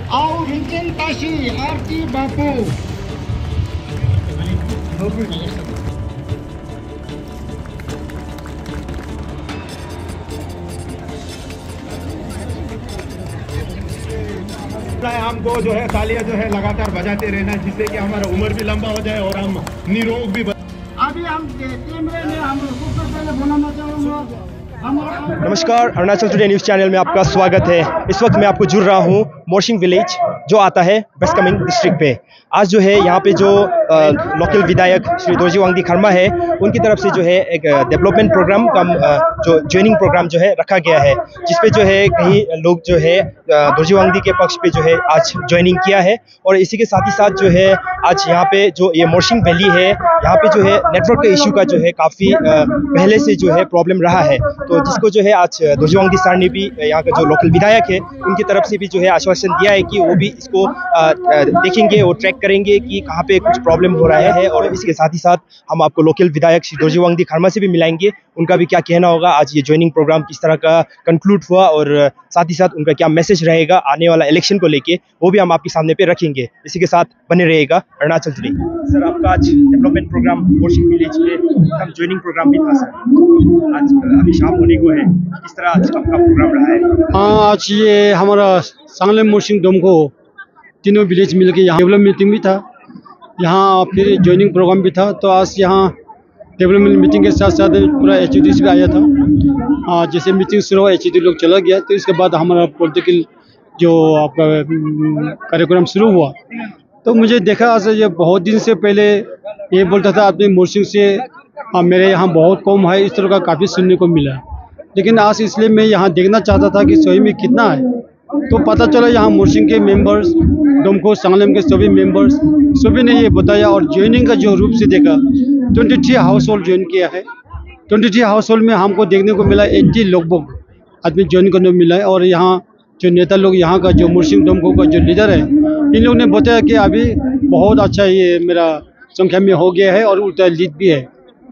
आओ रिंचन ताशी आरती बापू हमको जो है तालियां जो है लगातार बजाते रहना, जिससे कि हमारा उम्र भी लंबा हो जाए और हम निरोग भी अभी हम कैमरे में हम सबसे पहले बोलना चाहूँगा। नमस्कार, अरुणाचल टुडे न्यूज़ चैनल में आपका स्वागत है। इस वक्त मैं आपको जुड़ रहा हूँ मोर्शिंग विलेज जो आता है वेस्ट कामेंग डिस्ट्रिक्ट पे। आज जो है यहाँ पे जो लोकल विधायक श्री दोरजी वांग्दी खर्मा है, उनकी तरफ से जो है एक डेवलपमेंट प्रोग्राम का जो ज्वाइनिंग प्रोग्राम जो है रखा गया है, जिसपे जो है कई लोग जो है दोरजी वांग्दी के पक्ष पे जो है आज ज्वाइनिंग किया है। और इसी के साथ ही साथ जो है आज यहाँ पे जो ये मोर्शिंग वैली है, यहाँ पे जो है नेटवर्क के इशू का जो है काफ़ी पहले से जो है प्रॉब्लम रहा है। तो जिसको जो है आज दोरजी वांग्दी सर ने भी, यहाँ का जो लोकल विधायक है, उनकी तरफ से भी जो है आश्वासन दिया है कि वो भी इसको देखेंगे और ट्रैक करेंगे कि कहाँ पे कुछ प्रॉब्लम हो रहा है। और इसके साथ ही साथ हम आपको लोकल विधायक श्री दोरजी वांग्दी खर्मा से भी मिलाएंगे, उनका भी क्या कहना होगा आज ये ज्वाइनिंग प्रोग्राम किस तरह का कंक्लूड हुआ, और साथ ही साथ उनका क्या मैसेज रहेगा आने वाला इलेक्शन को लेके, वो भी हम आपके सामने पे रखेंगे। इसी के साथ बने रहेगा अरुणाचल टुडे। सर, आपका आज डेवलपमेंट प्रोग्राम मोर्शिंग विलेज में हम ज्वाइनिंग प्रोग्राम भी था सर, आज अभी शाम होने को है, किस तरह आज आपका प्रोग्राम रहा है? हाँ, आज ये हमारा सांगलेम मोर्शिंग डोमको तीनों विलेज मिलके यहाँ डेवलपमेंट मीटिंग भी था, यहाँ फिर ज्वाइनिंग प्रोग्राम भी था। तो आज यहाँ डेवलपमेंट मीटिंग के साथ साथ पूरा HOD भी आया था। जैसे मीटिंग शुरू हुआ, HOD लोग चला गया, तो इसके बाद हमारा पॉलिटिकल जो आपका कार्यक्रम शुरू हुआ। तो मुझे देखा आज ये बहुत दिन से पहले ये बोलता था अपनी मोर्शिंग से मेरे यहाँ बहुत कम है, इस तरह का काफ़ी सुनने को मिला। लेकिन आज इसलिए मैं यहाँ देखना चाहता था कि सही में कितना है। तो पता चला यहाँ मोर्शिंग के मेंबर्स, डोमको सांगलेम के सभी मेंबर्स सभी ने ये बताया। और ज्वाइनिंग का जो रूप से देखा, 23 हाउस होल्ड ज्वाइन किया है। 23 हाउस होल्ड में हमको देखने को मिला 80 लगभग आदमी ज्वाइन करने को मिला है। और यहाँ जो नेता लोग, यहाँ का जो मोर्शिंग डोमको का जो लीडर है, इन लोगों ने बताया कि अभी बहुत अच्छा ये मेरा संख्या में हो गया है और उल्टा लीड भी है।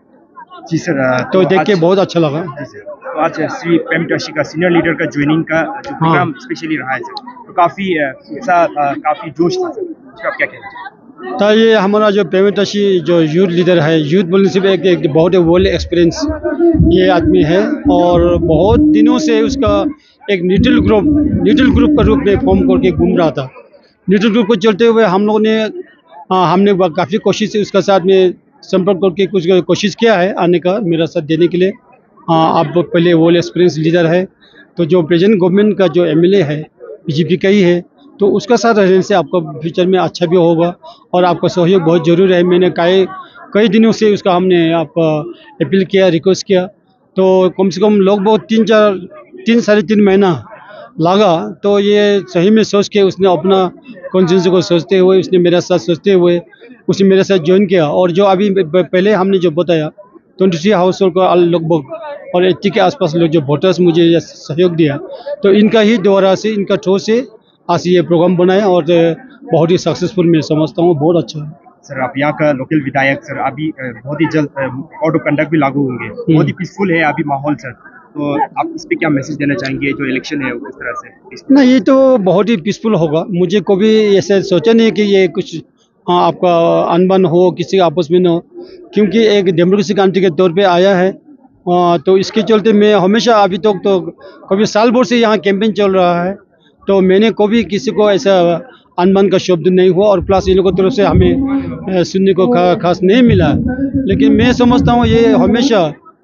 जी सर, तो देख के बहुत अच्छा लगा। तो आज श्री पेमा ताशी का सीनियर लीडर का ज्वाइनिंग का जो प्रोग्राम स्पेशली रहा है सर, तो काफ़ी ऐसा काफ़ी जोश था सर, उसका आप क्या कहना चाहिए? तो ये हमारा जो पेमा ताशी जो यूथ लीडर है, यूथ बोलने से भी एक बहुत वेल एक्सपीरियंस ये आदमी है। और बहुत दिनों से उसका एक न्यूट्रल ग्रुप का रूप में फॉर्म करके घूम रहा था। न्यूट्रल ग्रुप को चलते हुए हम लोगों ने हमने काफ़ी कोशिश उसका साथ में संपर्क करके कुछ कोशिश किया है आने का, मेरा साथ देने के लिए। आप पहले वेल एक्सपीरियंस लीडर है, तो जो प्रेजेंट गवर्नमेंट का जो MLA है BJP का ही है, तो उसका साथ रहने से आपका फ्यूचर में अच्छा भी होगा और आपका सहयोग बहुत ज़रूरी है। मैंने कई दिनों से उसका हमने आपका अपील किया, रिक्वेस्ट किया। तो कम से कम लगभग 3 साढ़े 3 महीना लगा। तो ये सही में सोच के उसने अपना कॉन्सेंस को सोचते हुए, उसने मेरे साथ सोचते हुए उसने मेरे साथ ज्वाइन किया। और जो अभी पहले हमने जो बताया 23 हाउस होल्ड का लगभग और 80 के आसपास लोग जो वोटर्स मुझे सहयोग दिया, तो इनका ही द्वारा से, इनका थ्रू से आज ये प्रोग्राम बनाया और बहुत ही सक्सेसफुल मैं समझता हूँ, बहुत अच्छा है। सर, आप यहाँ का लोकल विधायक सर, अभी बहुत ही जल्द कोड ऑफ कंडक्ट भी लागू होंगे, बहुत ही पीसफुल है अभी माहौल सर, तो आप इस पे क्या मैसेज देना चाहेंगे जो इलेक्शन है वो किस तरह से? नहीं, ये तो बहुत ही पीसफुल होगा। मुझे कभी ऐसे सोचा नहीं कि ये कुछ आपका अनबन हो, किसी आपस में न हो, क्योंकि एक डेमोक्रेसी कंट्री के तौर पे आया है। तो इसके चलते मैं हमेशा अभी तक तो कभी साल भर से यहाँ कैंपेन चल रहा है, तो मैंने कभी किसी को ऐसा अनबन का शब्द नहीं हुआ। और प्लस इन लोगों की तरफ से हमें सुनने को खास नहीं मिला। लेकिन मैं समझता हूँ ये हमेशा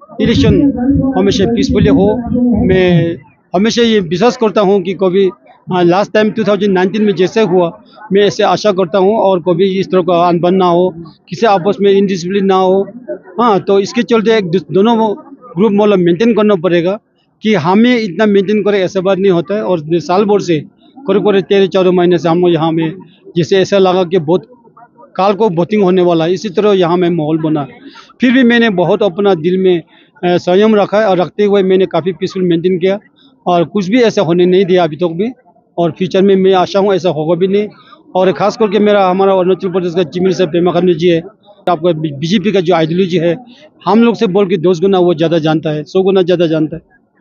इलेक्शन हमेशा पीसफुली हो। मैं हमेशा ये विश्वास करता हूँ कि कभी लास्ट टाइम 2019 में जैसे हुआ, मैं ऐसे आशा करता हूँ और कभी इस तरह का अनबन ना हो, किसी आपस में इनडिसिप्लिन ना हो। तो इसके चलते एक दोनों ग्रुप मतलब मेंटेन करना पड़ेगा कि हमें इतना मेंटेन करें, ऐसा बात नहीं होता है। और साल भर से करीब 13-14 महीने से हम लोग यहाँ में जैसे ऐसा लगा कि बहुत काल को वोटिंग होने वाला है, इसी तरह यहाँ में माहौल बना। फिर भी मैंने बहुत अपना दिल में संयम रखा है और रखते हुए मैंने काफ़ी पीसफुल मेंटेन किया और कुछ भी ऐसा होने नहीं दिया अभी तक भी। और फ्यूचर में मैं आशा हूँ ऐसा होगा भी नहीं। और ख़ास करके हमारा अरुणाचल प्रदेश का चीफ मिनिस्टर पेमा खांडू जी है, आपका BJP का जो आइडियोलॉजी है, हम लोग से बोल के 10 गुना वो ज़्यादा जानता है, 100 गुना ज़्यादा जानता है।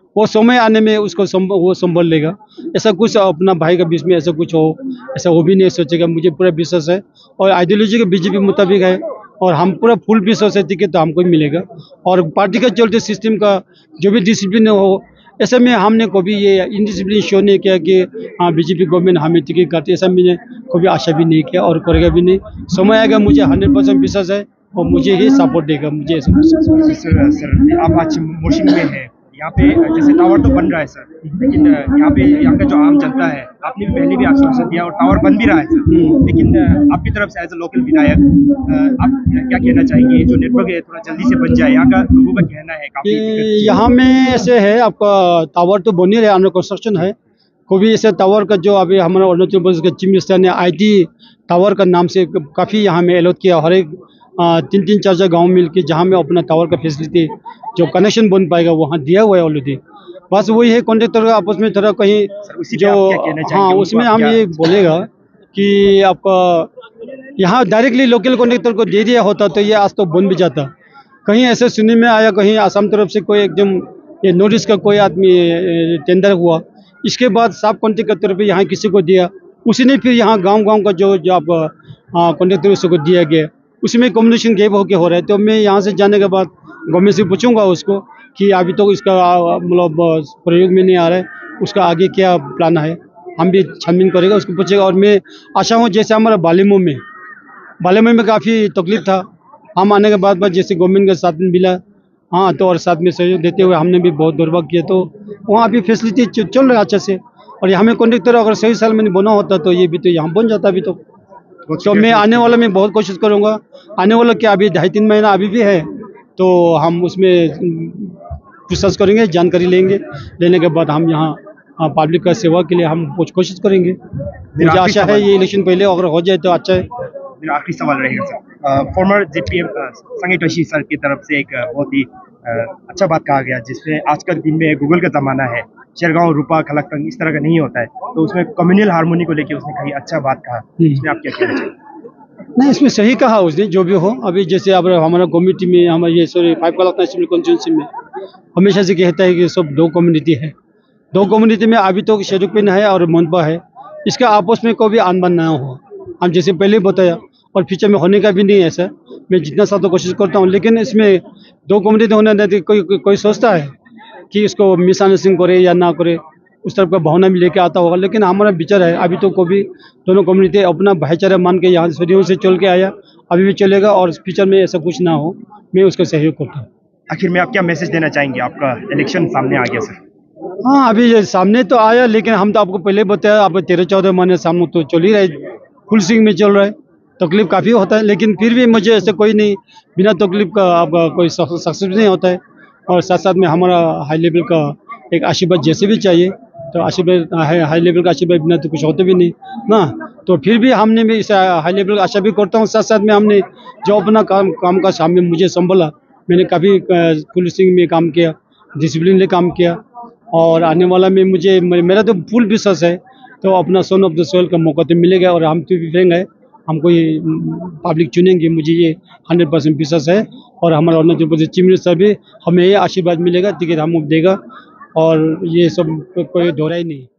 वो समय आने में उसको वो संभाल लेगा। ऐसा कुछ अपना भाई के बीच में ऐसा कुछ हो, ऐसा वो भी नहीं सोचेगा। मुझे पूरा विश्वास है और आइडियोलॉजी के बीजेपी मुताबिक है और हम पूरा फुल विश्वास है कि तो हमको ही मिलेगा। और पार्टी का चलते सिस्टम का जो भी डिसिप्लिन हो, ऐसे में हमने कभी ये इनडिसिप्लिन शो नहीं किया कि हाँ बीजेपी गवर्नमेंट हमें टिकट काटे, ऐसा मैंने कभी आशा भी नहीं किया और करेगा भी नहीं। समय आएगा, मुझे 100% विश्वास है और मुझे ही सपोर्ट देगा, मुझे ऐसा विश्वास है। सर आप आज मोर्शिंग में है, यहाँ पे जैसे टावर तो बन रहा है सर, लेकिन यहाँ पे यहाँ का जो आम जनता है, आपने भी पहले भी आश्वासन दिया और टावर बन भी रहा है सर, लेकिन आपकी तरफ से एज ए लोकल विधायक आप क्या कहना चाहेंगे? जो नेटवर्क है थोड़ा जल्दी से बन जाए, यहाँ का लोगों का कहना है काफी यहाँ में ऐसे है, आपका टावर तो बन ही रहा है, अंडर कंस्ट्रक्शन है। कोई ऐसे टावर का जो अभी हमारा अरुणाचल प्रदेश के चीफ मिनिस्टर ने IT टावर का नाम से काफ़ी यहाँ में अलॉट किया। हर एक 3-3 4-4 गाँव मिल के जहाँ में अपना टावर का फैसिलिटी जो कनेक्शन बन पाएगा वहाँ दिया हुआ है ऑलरेडी। बस वही है कॉन्ट्रेक्टर का आपस में थोड़ा कहीं जो, हाँ उसमें हम ये बोलेगा कि आपका यहाँ डायरेक्टली लोकल कॉन्ट्रेक्टर को दे दिया होता तो ये आज तो बन भी जाता। कहीं ऐसे सुनने में आया कहीं आसाम तरफ से कोई एकदम ये नोटिस का कोई आदमी टेंडर हुआ, इसके बाद सब कॉन्ट्रेक्टर की तरफ यहाँ किसी को दिया, उसी ने फिर यहाँ गांव-गांव का जो आप कॉन्ट्रेक्टर उसको दिया गया, उसमें कम्युनिकेशन गैप होके हो रहा है। तो मैं यहाँ से जाने के बाद गवर्नमेंट से पूछूंगा उसको कि अभी तो इसका मतलब प्रयोग में नहीं आ रहा है, उसका आगे क्या प्लान है, हम भी छानबीन करेगा, उसको पूछेगा। और मैं आशा हूँ जैसे हमारा बालिमो में काफ़ी तकलीफ था, हम आने के बाद जैसे गवर्नमेंट के साथ में मिला, हाँ तो और साथ में सहयोग देते हुए हमने भी बहुत दुर्भाग्य किया, तो वहाँ भी फैसिलिटी चल रहा है अच्छे से। और यहाँ में कॉन्ट्रेक्टर अगर सही साल में नहीं बना होता तो ये भी तो यहाँ बन जाता अभी तो मैं आने वाला में बहुत कोशिश करूँगा। आने वाला क्या अभी 2.5-3 महीना अभी भी है, तो हम उसमें रिसर्च करेंगे, जानकारी लेने के बाद हम यहाँ पब्लिक का सेवा के लिए हम कुछ कोशिश करेंगे। मुझे आशा है ये इलेक्शन पहले अगर हो जाए तो अच्छा है। मेरा आखिरी सवाल रहेगा सर, फॉर्मर JPM संगे टोशी सर की तरफ से एक बहुत ही अच्छा बात कहा गया, जिसमें आज का दिन में गूगल का ज़माना है, शेरगांव रूपा खलकतंग इस तरह का नहीं होता है, तो उसमें कम्युनल हार्मोनी को लेकर उसने कही अच्छा बात कहा, इसमें आप क्या कहना चाहिए? नहीं, इसमें सही कहा उसने, जो भी हो। अभी जैसे अब हमारा कम्युनिटी में हमारे ये 5 खलकतंग असेंबली कॉन्स्टिट्यूंसी में हमेशा से कहता है कि सब 2 कम्युनिटी है, 2 कम्युनिटी में अभी तो शेरुपिन है और मोनपा है, इसका आपस में कोई भी अनबन ना हो, हम जैसे पहले बताया, और फ्यूचर में होने का भी नहीं है ऐसा। मैं जितना सा तो कोशिश करता हूँ, लेकिन इसमें 2 कम्युनिटी होने नहीं, कोई सोचता है कि इसको मिसअंडरस्टैंडिंग करे या ना करे, उस तरफ का भावना भी लेके आता होगा। लेकिन हमारा विचार है अभी तो कोई दोनों कम्युनिटी अपना भाईचारा मान के यहाँ सदियों से चल के आया, अभी भी चलेगा और फ्यूचर में ऐसा कुछ ना हो, मैं उसका सहयोग करता हूँ। आखिर में आप क्या मैसेज देना चाहेंगे? आपका इलेक्शन सामने आ गया सर। हाँ, अभी ये सामने तो आया, लेकिन हम तो आपको पहले बताया, आप 13-14 महीने सामने तो चल ही रहे, फुल स्विंग में चल रहा है, तकलीफ काफ़ी होता है, लेकिन फिर भी मुझे ऐसे कोई नहीं, बिना तकलीफ का आपका कोई सक्सेस नहीं होता है। और साथ साथ में हमारा हाई लेवल का एक आशीर्वाद जैसे भी चाहिए, तो आशीर्वाद हाई लेवल का आशीर्वाद बिना तो कुछ होते भी नहीं ना, तो फिर भी हमने भी इस हाई लेवल का आशा भी करता हूँ। साथ साथ में हमने जो अपना काम का सामने मुझे संभाला, मैंने काफ़ी पुलिसिंग में काम किया, डिसिप्लिन में काम किया, और आने वाला में मेरा तो फुल विश्वास है, तो अपना सन ऑफ द सोइल का मौका तो मिलेगा और हम तो भी हमको ये पब्लिक चुनेंगे, मुझे ये 100% विश्वास है। और हमारा अरुणाचल प्रदेश चीफ मिनिस्टर भी हमें ये आशीर्वाद मिलेगा, टिकट हम देगा, और ये सब कोई दोहरा ही नहीं।